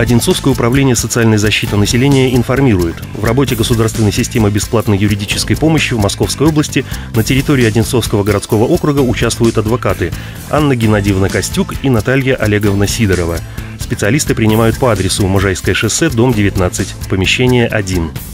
Одинцовское управление социальной защиты населения информирует. В работе государственной системы бесплатной юридической помощи в Московской области на территории Одинцовского городского округа участвуют адвокаты Анна Геннадьевна Костюк и Наталья Олеговна Сидорова. Специалисты принимают по адресу Можайское шоссе, дом 19, помещение 1.